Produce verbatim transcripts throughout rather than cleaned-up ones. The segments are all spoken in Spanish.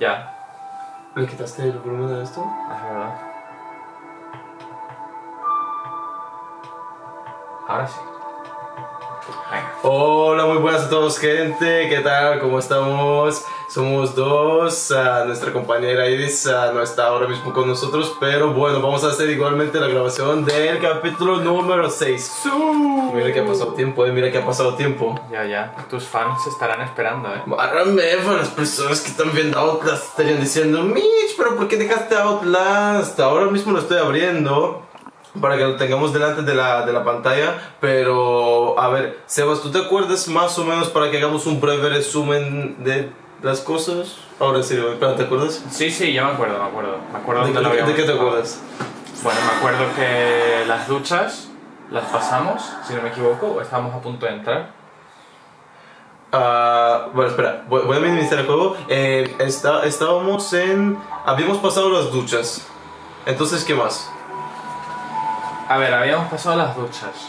Ya. ¿Le quitaste el volumen de esto? Es verdad. Ahora sí. Venga. Hola, muy buenas a todos, gente. ¿Qué tal? ¿Cómo estamos? Somos dos. Uh, nuestra compañera Iris uh, no está ahora mismo con nosotros, pero bueno, vamos a hacer igualmente la grabación del capítulo número seis. Mira que ha pasado tiempo, eh. Mira que ha pasado tiempo. Ya, ya. Tus fans estarán esperando, eh. Márame, para las personas que están viendo Outlast estarían diciendo: Mitch, pero ¿por qué dejaste Outlast? Ahora mismo lo estoy abriendo para que lo tengamos delante de la, de la pantalla. Pero, a ver, Sebas, ¿tú te acuerdas más o menos para que hagamos un breve resumen de las cosas? Ahora en serio, ¿te acuerdas? Sí, sí, yo me acuerdo, me acuerdo. Me acuerdo ¿De, dónde lo de, habíamos ¿De qué te dejado. acuerdas? Bueno, me acuerdo que las duchas las pasamos, si no me equivoco, o estábamos a punto de entrar. Uh, bueno, espera, voy, voy a minimizar el juego. Eh, está, estábamos en... Habíamos pasado las duchas. Entonces, ¿qué más? A ver, habíamos pasado las duchas.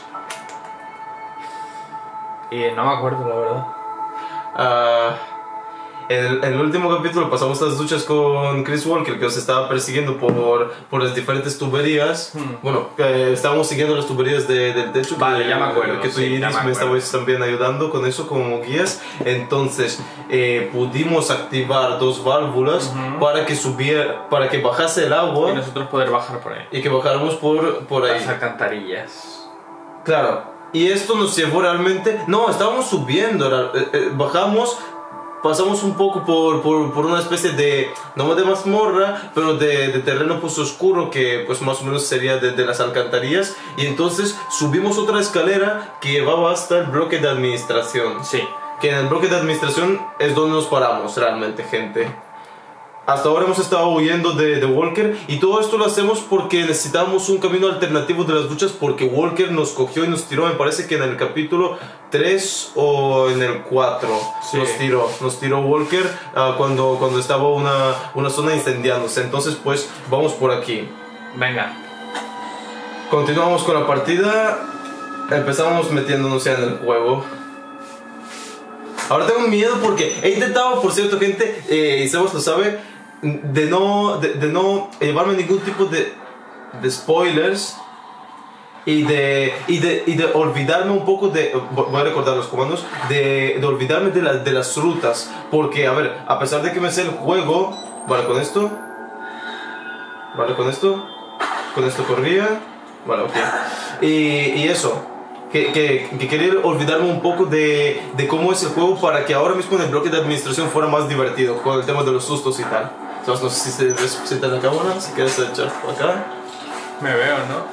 Y no me acuerdo, la verdad. Uh, en, en el último capítulo pasamos las duchas con Chris Walker, que os estaba persiguiendo por, por las diferentes tuberías. Hmm. Bueno, eh, estábamos siguiendo las tuberías de, del techo. Vale, que, ya me acuerdo, Que tú sí, y ya Iris me me acuerdo. estabais también ayudando con eso como guías. Entonces, eh, pudimos activar dos válvulas Ujú. para que subiera, para que bajase el agua Y nosotros poder bajar por ahí. y que bajáramos por, por ahí. Las alcantarillas. Claro, y esto nos llevó realmente... No, estábamos subiendo, era- eh, eh, bajamos, pasamos un poco por, por, por una especie de... No de mazmorra, pero de, de terreno pues oscuro que pues más o menos sería de, de las alcantarillas. Y entonces subimos otra escalera que llevaba hasta el bloque de administración. Sí. Que en el bloque de administración es donde nos paramos realmente, gente. Hasta ahora hemos estado huyendo de, de Walker y todo esto lo hacemos porque necesitábamos un camino alternativo de las duchas porque Walker nos cogió y nos tiró, me parece que en el capítulo tres o en el cuatro Sí. nos tiró, nos tiró Walker uh, cuando, cuando estaba una, una zona incendiándose. Entonces pues vamos por aquí. Venga. Continuamos con la partida, empezamos metiéndonos ya en el juego. Ahora tengo miedo porque he intentado, por cierto, gente, eh, y Sebas lo sabe, de no, de, de no llevarme ningún tipo de, de spoilers y de, y, de, y de olvidarme un poco de, voy a recordar los comandos, de, de olvidarme de, la, de las rutas. Porque, a ver, a pesar de que me sé el juego, vale, con esto, vale, con esto, con esto corría, vale, ok. Y, y eso. Que, que, que quería olvidarme un poco de, de cómo es el juego para que ahora mismo en el bloque de administración fuera más divertido con el tema de los sustos y tal. Entonces no sé si se presenta en la cámara, si quieres echar por acá. Me veo, ¿no?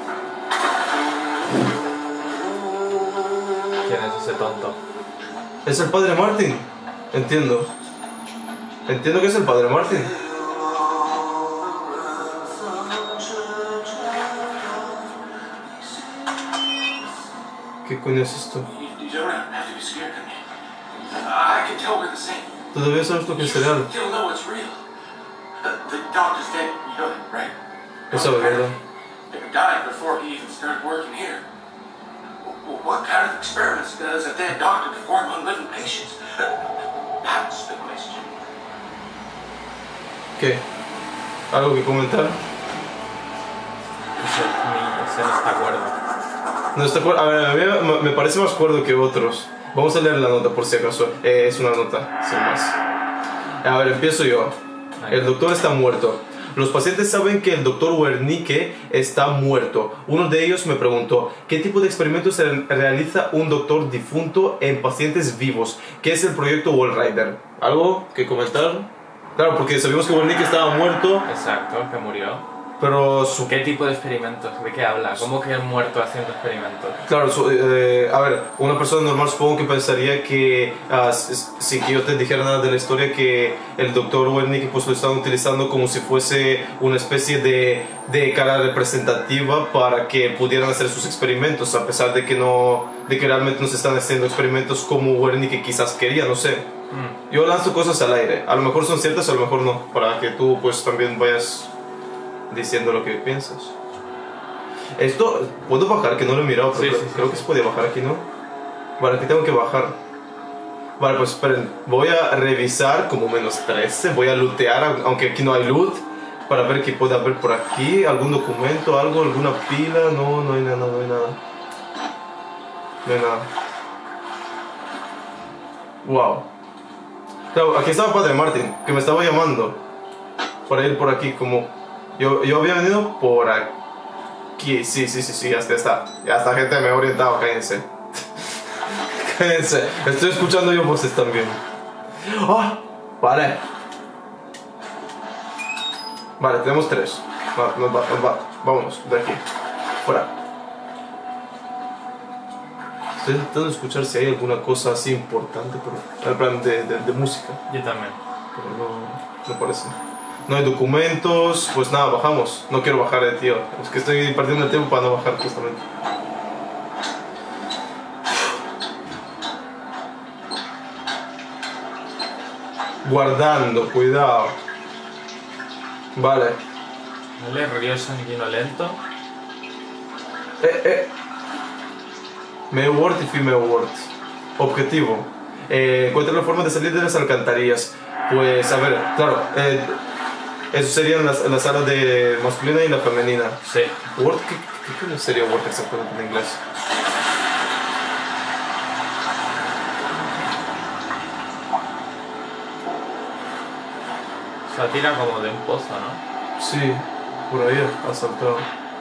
¿Quién es ese tonto? Es el padre Martin, entiendo. Entiendo que es el padre Martin. ¿Qué coño es esto? You don't have to be scared of me. I can tell we're the same. Todavía sabes lo que es real. You'll know it's real. The, the doctor's dead. You know that, right? Eso es verdad. He died before he even started working here. Well, what kind of experiments does a dead doctor perform on living patients? That's the question. ¿Qué? ¿Algo que comentar? Ese, ni- ese no está acuerdo. No está cuer- a ver, a mí me- me parece más cuerdo que otros. Vamos a leer la nota por si acaso. Eh, es una nota, sin más. A ver, empiezo yo. El doctor está muerto. Los pacientes saben que el doctor Wernicke está muerto. Uno de ellos me preguntó, ¿qué tipo de experimentos se realiza un doctor difunto en pacientes vivos? ¿Qué es el proyecto Wallrider? ¿Algo que comentar? Claro, porque sabíamos que Wernicke estaba muerto, Exacto, que murió. pero su... ¿Qué tipo de experimentos? ¿De qué habla? ¿Cómo que el muerto haciendo experimentos? Claro, su- eh, a ver, una persona normal supongo que pensaría que, ah, s- sin que yo te dijera nada de la historia, que el doctor Wernicke pues lo estaban utilizando como si fuese una especie de, de cara representativa para que pudieran hacer sus experimentos, a pesar de que no, de que realmente no se están haciendo experimentos como Wernicke quizás quería, no sé. Mm. Yo lanzo cosas al aire, a lo mejor son ciertas, a lo mejor no, para que tú pues también vayas diciendo lo que piensas. Esto, ¿puedo bajar? Que no lo he mirado, pero Sí, creo, sí, sí, creo sí. que se podía bajar aquí, ¿no? Vale, aquí tengo que bajar. Vale, pues esperen. Voy a revisar como menos trece. Voy a lootear, aunque aquí no hay loot. Para ver qué puede haber por aquí. ¿Algún documento, algo, alguna pila? No, no hay nada, no hay nada. No hay nada. Wow. Claro, aquí estaba Padre Martin, que me estaba llamando para ir por aquí, como... Yo, yo había venido por aquí. Sí, sí, sí, sí, ya está, ya está. Ya está, gente, me he orientado, cállense. Cállense. Estoy escuchando yo voces también. ¡Ah! Vale. Vale, tenemos tres. Va, nos va, nos va. Vámonos, de aquí. Fuera. Estoy intentando escuchar si hay alguna cosa así importante, pero en plan de, de, de música. Yo también. Pero no, no parece. No hay documentos, pues nada, bajamos. No quiero bajar, eh, tío. Es que estoy perdiendo el tiempo para no bajar, justamente. Guardando, cuidado. Vale. Vale, río sanguinolento. Eh, eh. Male word y female word. Objetivo. Eh, encuentra la forma de salir de las alcantarillas. Pues, a ver, claro. Eh, eso serían las, las salas de masculina y la femenina. Sí. Word, ¿qué, qué, qué sería word exactamente en inglés? Se tira como de un pozo, ¿no? Sí, por ahí ha saltado.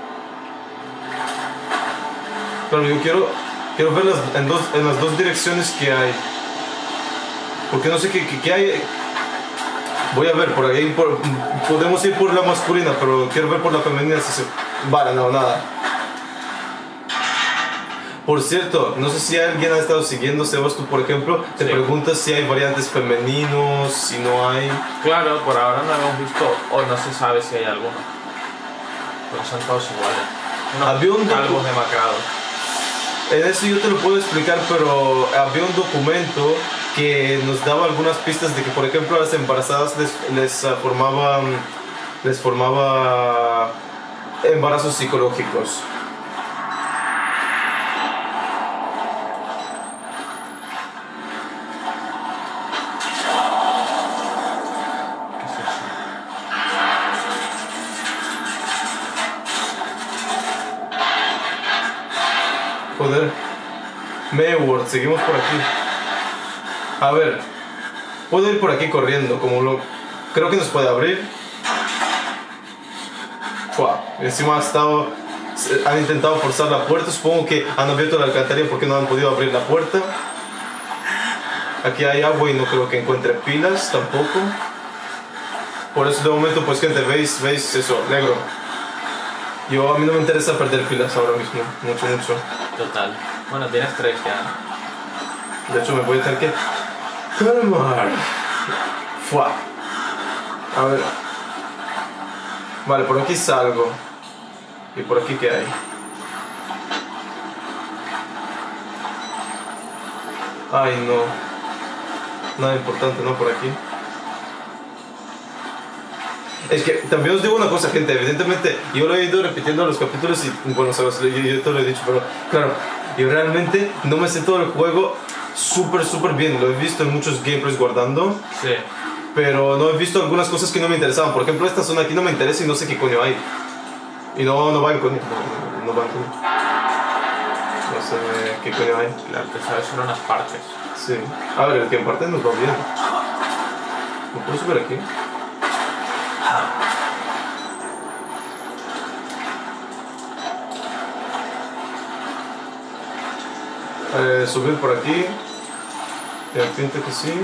Pero yo quiero, quiero verlas en, dos, en las dos direcciones que hay. Porque no sé qué, qué, qué hay. Voy a ver, por ahí por, podemos ir por la masculina, pero quiero ver por la femenina si se... Vale, no, nada. Por cierto, no sé si alguien ha estado siguiendo, Sebas, tú por ejemplo, te Sí. preguntas si hay variantes femeninos, si no hay... Claro, por ahora no hemos visto, o no se sabe si hay alguno. Porque son todos iguales. Unos Había un docu- calvos demacrados. En eso yo te lo puedo explicar, pero había un documento que nos daba algunas pistas de que, por ejemplo, a las embarazadas les, les uh, formaban, les formaba embarazos psicológicos. ¿Qué es eso? Joder. Mayward, seguimos por aquí. A ver, puedo ir por aquí corriendo, como lo... Creo que nos puede abrir. Fua, encima ha estado... Han intentado forzar la puerta, supongo que han abierto la alcantarilla porque no han podido abrir la puerta. Aquí hay agua y no creo que encuentre pilas tampoco. Por eso de momento, pues gente, veis, veis eso, negro. Yo, a mí no me interesa perder pilas ahora mismo, mucho, mucho. Total. Bueno, tienes tres ya. De hecho, me voy a tener que calmar. Fua. A ver. Vale, por aquí salgo. ¿Y por aquí qué hay? Ay, no. Nada importante, ¿no? Por aquí. Es que también os digo una cosa, gente. Evidentemente, yo lo he ido repitiendo en los capítulos y, bueno, sabes, yo, yo te lo he dicho, pero claro, yo realmente no me sé todo el juego súper, súper bien. Lo he visto en muchos gameplays guardando, Sí. pero no he visto algunas cosas que no me interesaban. Por ejemplo, esta zona aquí no me interesa y no sé qué coño hay. Y no, no van coño. No, no van coño. No sé qué coño hay. Claro, te sabes solo unas partes. Sí. A ver, el que en parte nos va bien. ¿Lo puedo subir aquí? Eh, subir por aquí. Ya pinta que sí.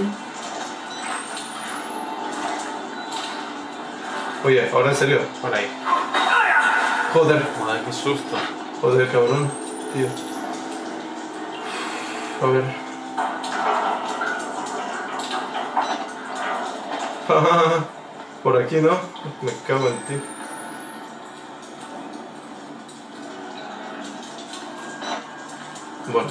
Oye, ahora en serio. Por ahí. Joder. Joder, qué susto. Joder, cabrón. Tío. A ver. Por aquí, ¿no? Me cago en ti. Bueno.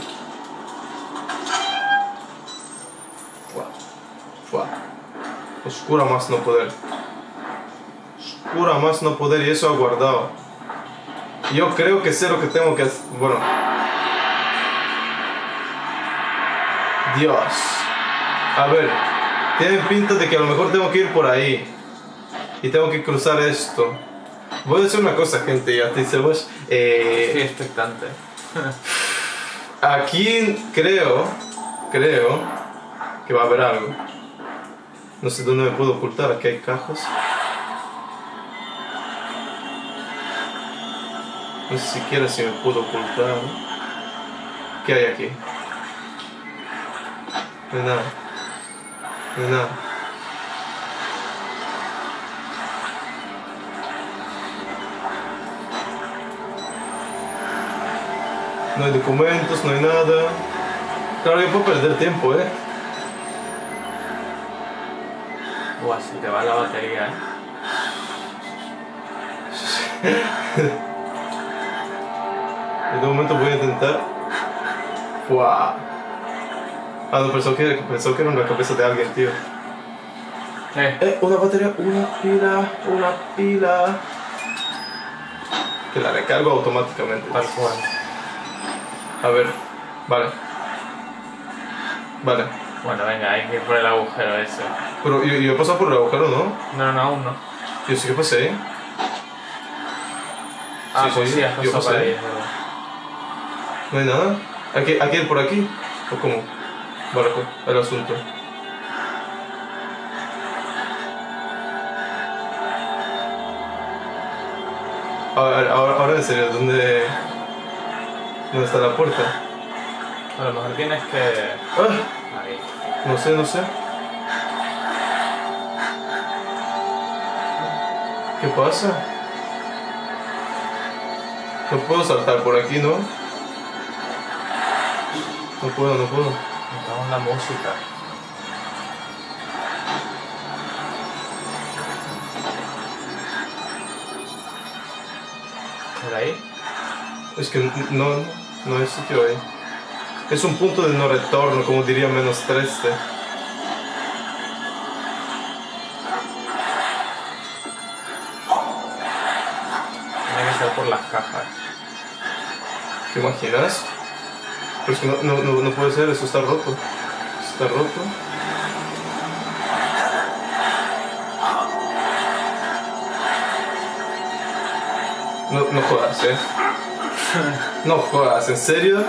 Fua. Fua. Oscura más no poder. Oscura más no poder y eso ha guardado. Yo creo que sé lo que tengo que hacer. Bueno. Dios. A ver, tiene pinta de que a lo mejor tengo que ir por ahí. Y tengo que cruzar esto. Voy a hacer una cosa, gente, ya te Sebas. Eh, Estoy expectante. Aquí creo, creo que va a haber algo. No sé dónde me puedo ocultar, aquí hay cajas. No sé siquiera si me puedo ocultar. ¿Qué hay aquí? No hay nada. No hay nada. No hay documentos, no hay nada. Claro, yo puedo perder tiempo, eh. Buah, se te va la batería, eh. En este momento voy a intentar. ¡Fua! Ah, no, pensó que, pensó que era una cabeza de alguien, tío. Eh, Eh, una batería, una pila, una pila. Que la recargo automáticamente. tal cual. A ver, vale. Vale. Bueno, venga, hay que ir por el agujero ese. Pero yo, yo he pasado por el agujero, ¿no? No, no, aún no. Yo sí que pasé, ¿eh? Ah, Sí, pues sí, sí, has yo pasado por pasé. ahí, es verdad. No hay nada. ¿Hay que, hay que ir por aquí? ¿O cómo? Vale, pues, el asunto. Ahora, ahora, ahora en serio, ¿dónde, ¿dónde está la puerta? A lo mejor tienes que... Ah, Ahí. no sé, no sé. ¿Qué pasa? No puedo saltar por aquí, ¿no? No puedo, no puedo. Estamos en la música. ¿Por ahí? Es que no, no hay sitio ahí. Es un punto de no retorno, como diría menos triste. Tiene que ser por las cajas. ¿Te imaginas? Pero es que no, no, no, no puede ser, eso está roto. Está roto. No, no jodas, eh. No jodas, ¿en serio?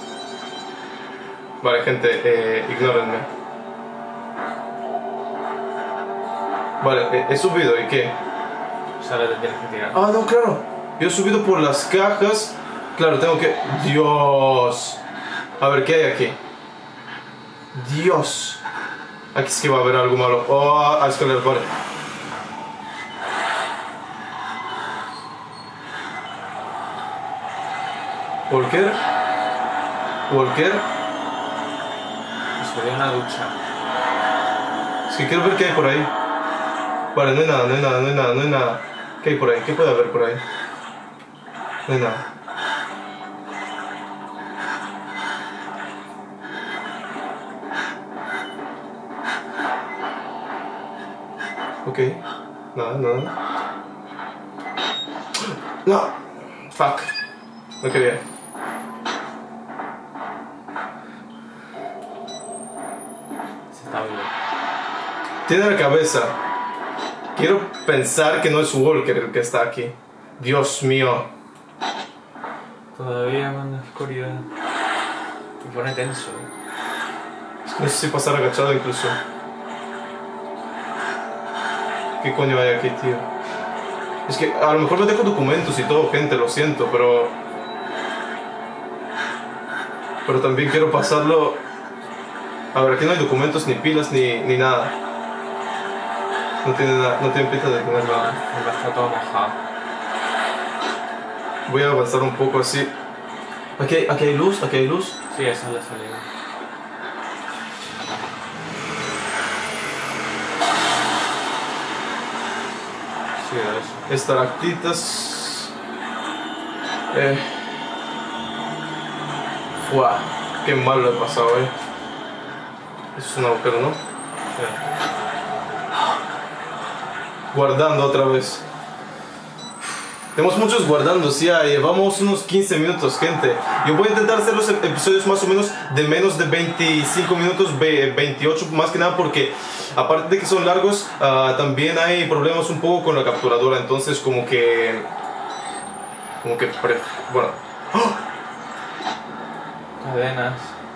Vale, gente, eh, ignórenme. Vale, eh, he subido, ¿y qué? Pues ahora te tienes que tirar. Ah, no, claro. Yo he subido por las cajas. Claro, tengo que... Dios. A ver, ¿qué hay aquí? Dios. Aquí sí que va a haber algo malo. Oh, a escalar, vale. Walker. Walker. Se dio una ducha. Es que quiero ver qué hay por ahí. Vale, no hay nada, no hay nada, no hay nada, no hay nada. ¿Qué hay por ahí? ¿Qué puede haber por ahí? No hay nada. Ok. Nada, nada. No. Fuck. No quería. Se está vivo. Tiene la cabeza. Quiero pensar que no es Walker el que está aquí. Dios mío. Todavía manda oscuridad. Me pone tenso. No sé si pasar agachado incluso. ¿Qué coño hay aquí, tío? Es que a lo mejor me dejo documentos y todo, gente, lo siento, pero... Pero también quiero pasarlo... A ver, aquí no hay documentos, ni pilas, ni, ni nada. No tiene, nada, no tiene pinta de tener nada. Está todo mojado. Voy a avanzar un poco así. Aquí hay, aquí hay luz, aquí hay luz. Sí, esa es la salida. Sí, eso. Estalactitas. Eh. Fua, qué mal lo he pasado, eh. Eso es un agujero, ¿no? Sí. Guardando otra vez. Tenemos muchos guardando, sí, ya llevamos unos quince minutos, gente. Yo voy a intentar hacer los episodios más o menos de menos de veinticinco minutos, veintiocho, más que nada porque aparte de que son largos, uh, también hay problemas un poco con la capturadora, entonces como que... Como que... Pre bueno... ¡Oh! Cadenas.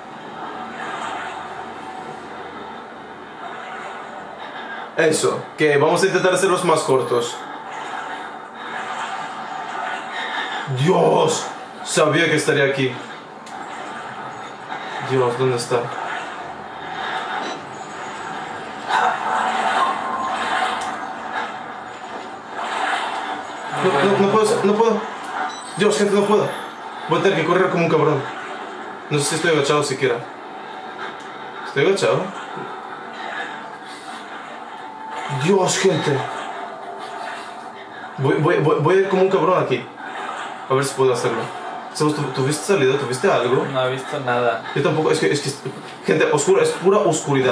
Eso, que vamos a intentar hacerlos más cortos. Dios, sabía que estaría aquí. Dios, ¿dónde está? No, no, no puedo, no puedo. Dios, gente, no puedo. Voy a tener que correr como un cabrón. No sé si estoy agachado siquiera. ¿Estoy agachado? Dios, gente. Voy, voy, voy, voy a ir como un cabrón aquí. A ver si puedo hacerlo. ¿Sabes, ¿tú, ¿Tuviste salida? ¿Tuviste algo? No he visto nada. Yo tampoco, es que, es que, gente, oscura, es pura oscuridad.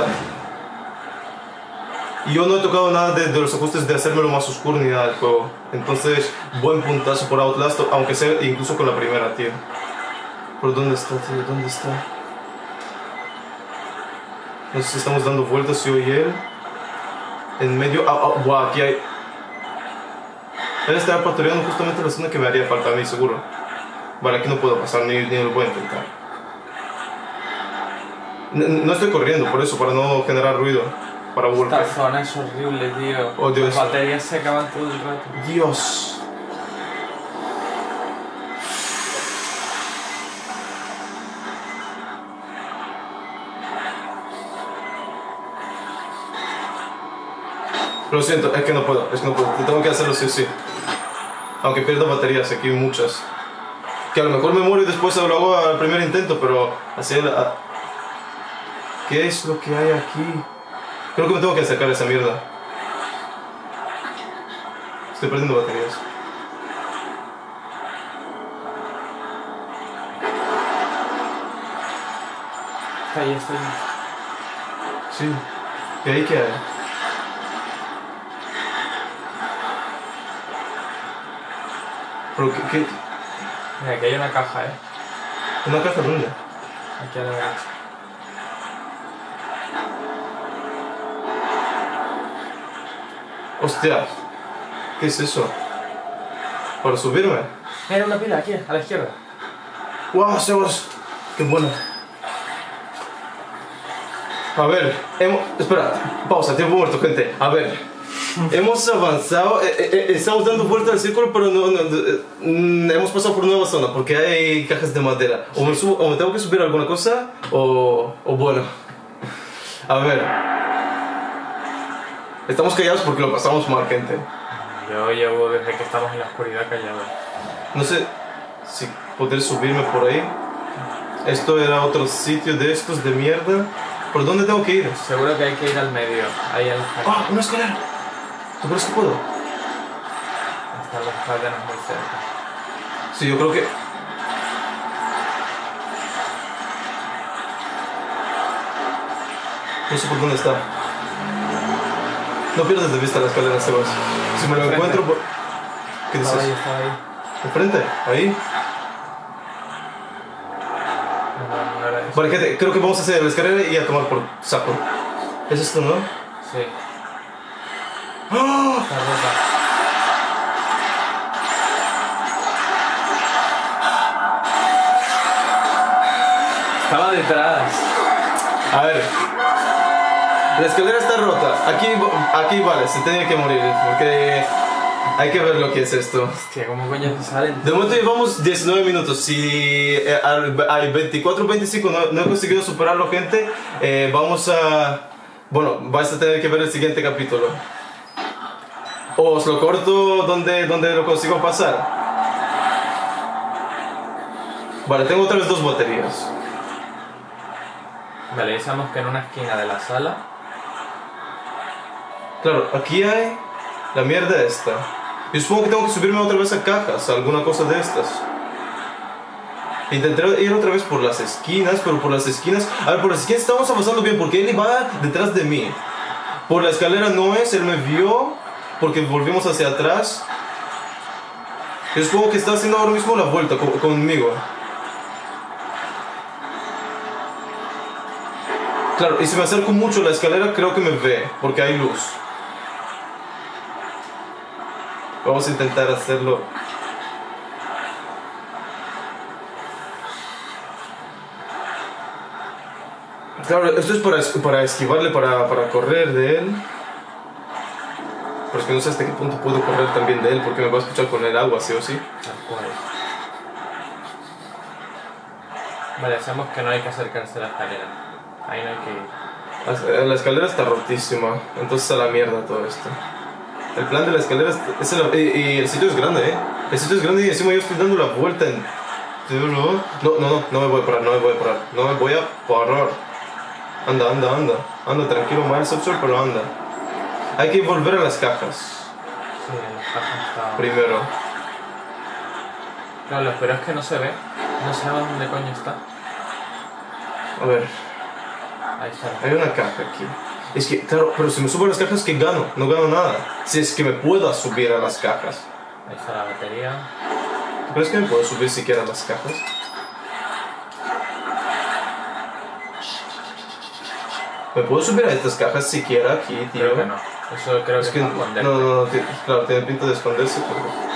Y yo no he tocado nada de, de los ajustes de hacérmelo más oscuro ni nada del juego. Entonces, buen puntazo por Outlast, aunque sea incluso con la primera, tío. ¿Pero dónde está, tío? ¿Dónde está? No sé si estamos dando vueltas, yo y él. En medio... Ah, ah, wow, aquí hay... Él estará patrullando justamente la zona que me haría falta a mí, seguro. Vale, aquí no puedo pasar, ni, ni lo voy a intentar. No, no estoy corriendo por eso, para no generar ruido. Para volver. Esta zona es horrible, tío. Oh, Dios. Las baterías se acaban todo el rato. Dios. Lo siento, es que no puedo, es que no puedo. Tengo que hacerlo sí o sí. Aunque pierda baterías, aquí hay muchas. Que a lo mejor me muero y después lo hago al primer intento, pero así... La... ¿Qué es lo que hay aquí? Creo que me tengo que acercar a esa mierda. Estoy perdiendo baterías. Está ahí, está ahí. Sí. ¿Y ahí qué hay? Pero qué... qué... Mira, aquí hay una caja, eh. ¿Una caja dónde? Aquí a la derecha. Hostia. ¿Qué es eso? ¿Para subirme? Mira, una pila aquí, a la izquierda. ¡Wow, Sebas! ¡Qué bueno! A ver, hemos... Espera, pausa, tiempo muerto, gente. A ver, hemos avanzado, eh, eh, estamos dando vuelta al círculo, pero no, no, eh, mm, hemos pasado por nueva zona porque hay cajas de madera. O me, subo, o me tengo que subir alguna cosa, o, o bueno. A ver. Estamos callados porque lo pasamos mal, gente. Yo llevo desde que estamos en la oscuridad callado. No sé si poder subirme por ahí. Esto era otro sitio de estos de mierda. ¿Por dónde tengo que ir? Seguro que hay que ir al medio. Ahí al ¡Ah! ¡Una escalera! ¿Tú crees que puedo? Están las cadenas muy cerca. Sí, yo creo que... No sé por dónde está. No pierdas de vista la escalera, Sebas. Si me lo encuentro por... ¿Qué dices? Estaba ahí, estaba ahí. ¿Enfrente? ¿Ahí? No, no era eso. Vale, gente, creo que vamos a hacer la escalera y a tomar por saco. ¿Es esto, no? Sí. ¡Oh! Está rota. Estaba detrás. A ver. La escalera está rota. Aquí, aquí vale, se tiene que morir. Porque hay que ver lo que es esto. Hostia, ¿cómo coño se salen? De momento llevamos diecinueve minutos. Si eh, al, al veinticuatro veinticinco no, no he conseguido superarlo, gente, eh, vamos a... Bueno, vais a tener que ver el siguiente capítulo. O os lo corto donde, donde lo consigo pasar. Vale, tengo otra vez dos baterías. Vale, decíamos que en una esquina de la sala. Claro, aquí hay la mierda esta. Yo supongo que tengo que subirme otra vez a cajas, alguna cosa de estas. Intenté ir otra vez por las esquinas, pero por las esquinas... A ver, por las esquinas estamos avanzando bien porque él va detrás de mí. Por la escalera no es, él me vio porque volvimos hacia atrás. Yo supongo que está haciendo ahora mismo la vuelta co- conmigo. Claro, y si me acerco mucho a la escalera creo que me ve, porque hay luz. Vamos a intentar hacerlo. Claro, esto es para, es- para esquivarle, para, para correr de él. Pero es que no sé hasta qué punto puedo correr también de él, porque me va a escuchar con el agua, sí o sí. Tal cual. Vale, sabemos que no hay que acercarse a la escalera. Ahí no hay que ir. La, la escalera está rotísima, entonces a la mierda todo esto. El plan de la escalera es, es el- y, y el sitio es grande, ¿eh? El sitio es grande y encima yo estoy dando la vuelta en... No, no, no, no me voy a parar, no me voy a parar, no me voy a parar. Anda, anda, anda, anda, tranquilo, Miles Upshur, pero anda. Hay que volver a las cajas, Sí, las cajas está... primero. Claro, lo peor es que no se ve. No sabemos dónde coño está. A ver, Ahí está. hay una caja aquí. Es que, claro, pero si me subo a las cajas, ¿qué gano? No gano nada. Si es que me puedo subir a las cajas. Ahí está la batería. ¿Tú crees que me puedo subir siquiera a las cajas? ¿Me puedo subir a estas cajas siquiera aquí, tío? Creo que no. Eso creo que Es es que, para no, esconder. no, no, ti- claro, tiene pinta de esconderse, pero...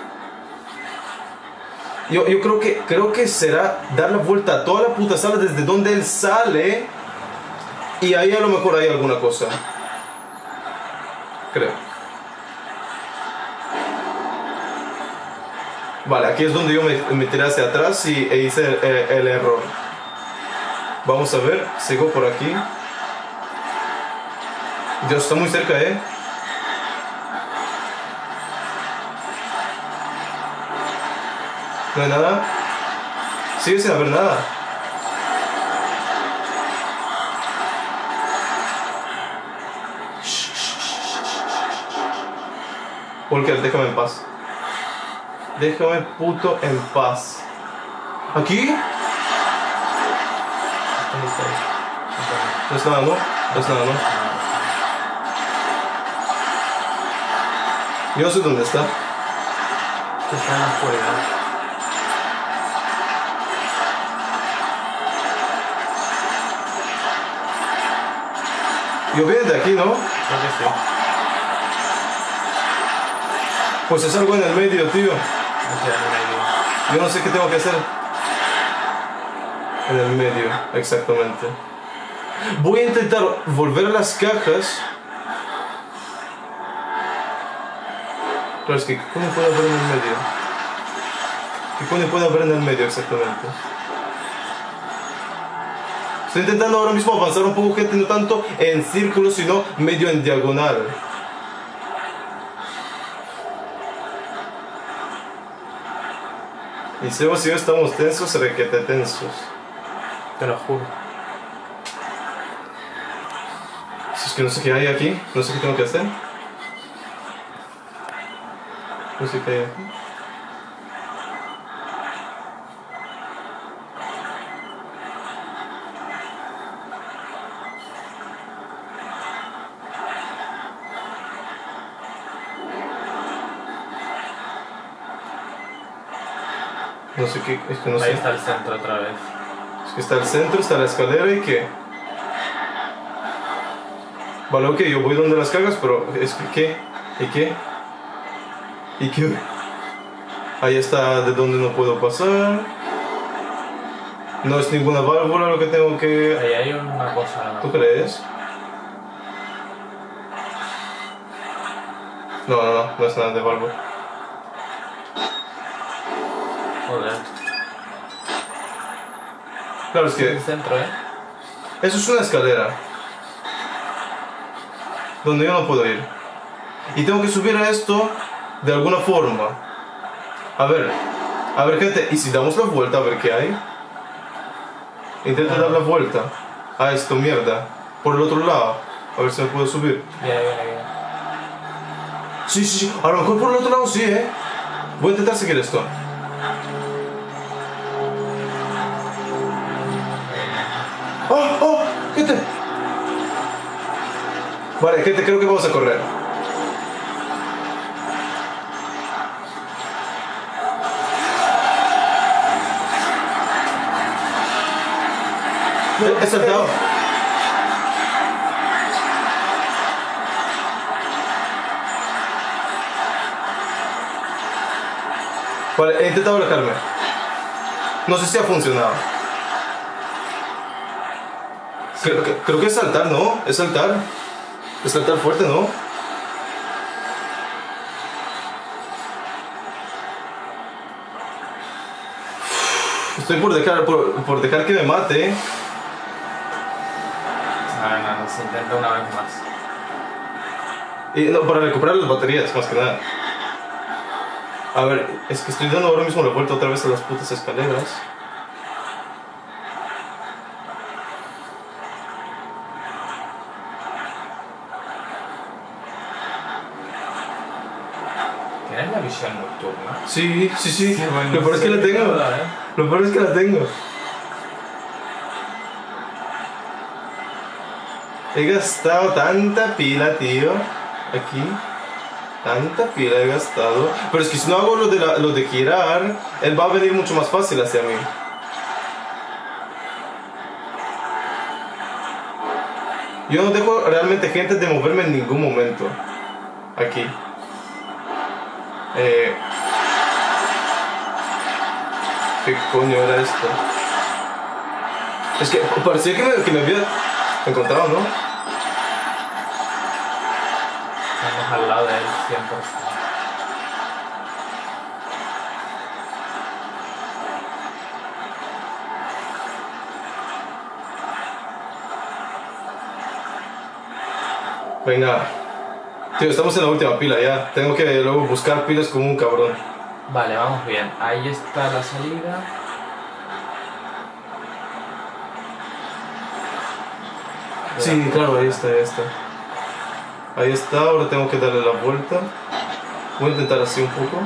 Yo, yo creo que creo que será dar la vuelta a toda la puta sala desde donde él sale y ahí a lo mejor hay alguna cosa. Creo. Vale, aquí es donde yo me, me tiré hacia atrás y, e hice el, el- el error. Vamos a ver, sigo por aquí. Dios, está muy cerca, ¿eh? No hay nada. Sigue sin haber nada. Walker, déjame en paz. Déjame puto en paz. ¿Aquí? Ahí está. No es nada, ¿no? No es nada, ¿no? Yo no sé dónde está. Que está en la oscuridad. Yo viene de aquí, ¿no? Creo que sí. Pues es algo en el medio, tío. No sé, no hay idea. Yo no sé qué tengo que hacer. En el medio, exactamente. Voy a intentar volver a las cajas. Claro, es que ¿qué coño puede haber en el medio? ¿Qué coño puede haber en el medio exactamente? Estoy intentando ahora mismo avanzar un poco, gente, no tanto en círculo, sino medio en diagonal. Y Sebas y yo estamos tensos, requete tensos. Te lo juro. Si es que no sé qué hay aquí, no sé qué tengo que hacer. No sé qué hay aquí. No sé qué, es que no Ahí sé. está el centro otra vez. Es que está el centro, está la escalera y qué. Vale, ok, yo voy donde las cagas, pero es que qué. ¿Y qué? ¿Y qué? Ahí está de donde no puedo pasar. No es ninguna válvula lo que tengo que... Ahí hay una cosa. ¿Tú crees? No, no, no, no es nada de válvula. Joder. Claro, es Es que el centro, ¿eh? eso es una escalera. Donde yo no puedo ir. Y tengo que subir a esto de alguna forma. A ver, a ver gente, ¿y si damos la vuelta a ver qué hay? Intenta dar la vuelta a esto, mierda. Por el otro lado, a ver si me puedo subir. Viene, viene, viene. Sí, sí, sí, a lo mejor por el otro lado sí, eh. Voy a intentar seguir esto. ¡Oh, oh! ¡Gente! Vale, gente, creo que vamos a correr. He saltado. Vale, he intentado alejarme. No sé si ha funcionado. Creo que, creo que es saltar, ¿no? Es saltar. Es saltar fuerte, ¿no? Estoy por dejar, por, por dejar que me mate. No, no, no, se intenta una vez más. Y no, para recuperar las baterías, más que nada. A ver, es que estoy dando ahora mismo la vuelta otra vez a las putas escaleras. ¿Tienes la visión nocturna? Sí, sí, sí. Qué bueno, Lo peor es que la sí, tengo. verdad, ¿eh? Lo peor es que la tengo. He gastado tanta pila, tío. Aquí. Tanta pila he gastado. Pero es que si no hago lo de, la, lo de girar, él va a venir mucho más fácil hacia mí. Yo no dejo realmente gente de moverme en ningún momento. Aquí. Eh... ¿Qué coño era esto? Es que parecía que me, que me había encontrado, ¿no? Estamos al lado de él cien por ciento. Venga. Tío, estamos en la última pila ya. Tengo que luego buscar pilas como un cabrón. Vale, vamos bien. Ahí está la salida. Sí, claro, ahí está, ahí está. Ahí está, ahora tengo que darle la vuelta. Voy a intentar así un poco.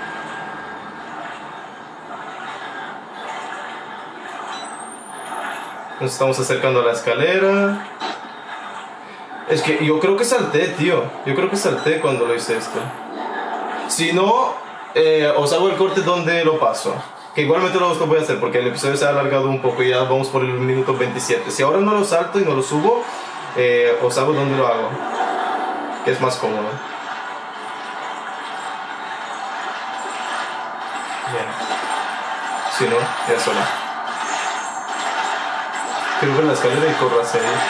Nos estamos acercando a la escalera. Es que yo creo que salté, tío. Yo creo que salté cuando lo hice esto. Si no, eh, os hago el corte donde lo paso. Que igualmente lo voy a hacer porque el episodio se ha alargado un poco y ya vamos por el minuto veintisiete. Si ahora no lo salto y no lo subo, eh, os hago donde lo hago. Que es más cómodo. Bien. Si no, ya sola. Quiero ver la escalera y corro hacia ahí.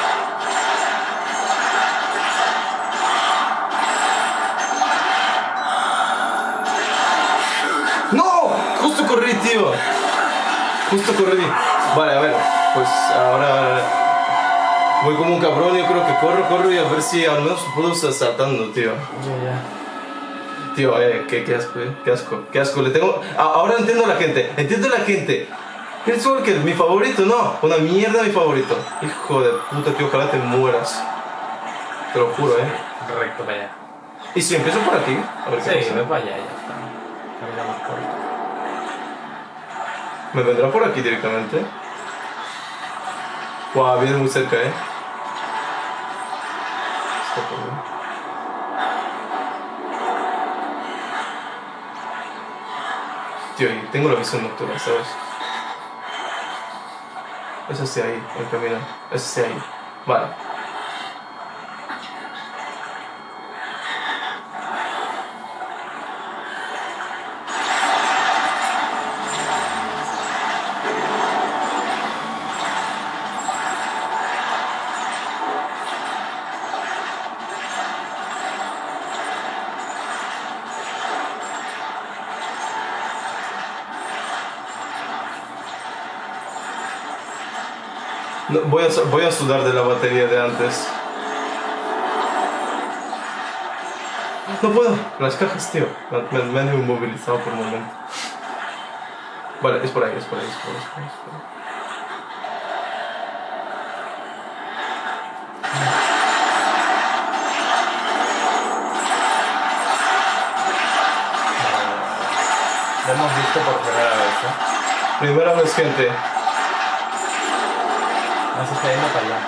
¡No! Justo corrí, tío. Justo corrí. Vale, a ver. Pues ahora voy como un cabrón. Yo creo que corro, corro y a ver si al menos puedo estar saltando, tío. Ya, ya. Tío, eh, qué, qué asco, eh. Qué asco, qué asco. Le tengo... A- ahora entiendo a la gente. Entiendo a la gente. Chris Walker, mi favorito, no. Una mierda mi favorito. Hijo de puta, tío, ojalá te mueras. Te lo juro, eh. Recto para allá. ¿Y si empiezo por aquí? A ver qué Sí, pasa. ve para allá y ya está. Caminamos por aquí. ¿Me vendrá por aquí directamente? Guau, viene muy cerca, eh. Está por ahí. Tío, y tengo la visión nocturna, ¿sabes? Es hacia ahí, el camino. Es hacia ahí. Vale. No, voy, a, voy a sudar de la batería de antes. No puedo. Las cajas, tío. Me, me han inmovilizado por un momento. Vale, es por ahí, es por ahí, es por ahí. Es por ahí, es por ahí. Lo hemos visto por primera vez, ¿eh? Primera vez, gente. No se está yendo para allá.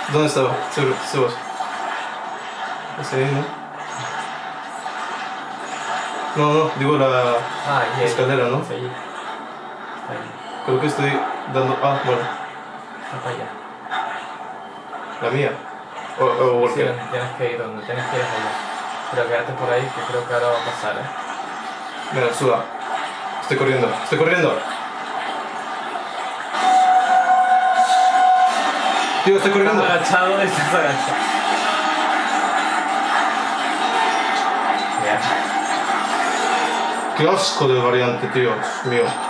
¿Dónde estaba? Seguro, Sebas. ¿Es ahí, no? No, no, digo la Ah, y el- escalera, ¿no? Sí. Está ahí. Creo que estoy dando... Ah, bueno, Está para allá. la mía. O, o ¿por Sí, qué? tienes que ir donde tienes que ir es allá. Pero quédate por ahí que creo que ahora va a pasar, ¿eh? Mira, suda. Estoy corriendo, estoy corriendo. Tío, estoy corriendo. Estás agachado y estás agachado. Bien. Qué asco de variante, tío. Dios mío.